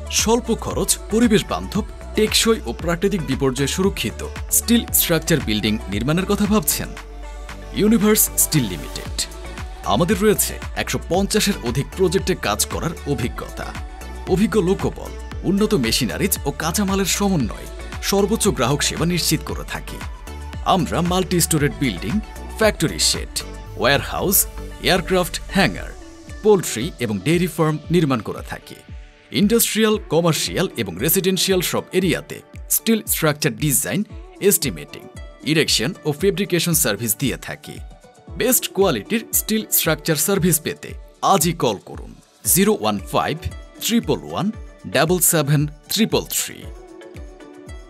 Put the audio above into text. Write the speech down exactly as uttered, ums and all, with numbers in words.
স্বল্প খরচ, পরিবেশ বান্ধব, টেকসই ও প্রাকৃতিক বিপর্যয় সুরক্ষিত স্টিল স্ট্রাকচার বিল্ডিং নির্মাণের কথা ভাবছেন? Universe Steel Limited. আমাদের রয়েছে একশো পঞ্চাশের অধিক প্রজেক্টে কাজ করার অভিজ্ঞতা, অভিজ্ঞ লোকবল, উন্নত মেশিনারিজ ও কাঁচামালের সমন্বয় সর্বোচ্চ গ্রাহক সেবা নিশ্চিত করে থাকি। আমরা multi storied building, factory shed, warehouse, aircraft hangar, poultry এবং ডেইরি ফার্ম নির্মাণ করে থাকি। ইন্ডাস্ট্রিয়াল, কমার্শিয়াল এবং রেসিডেন্সিয়াল সব এরিয়াতে steel structure design, estimating, erection ও ফেব্রিকেশন সার্ভিস দিয়ে থাকি। বেস্ট কোয়ালিটির স্টিল স্ট্রাকচার সার্ভিস পেতে আজই কল করুন zero one five triple one double seven triple three.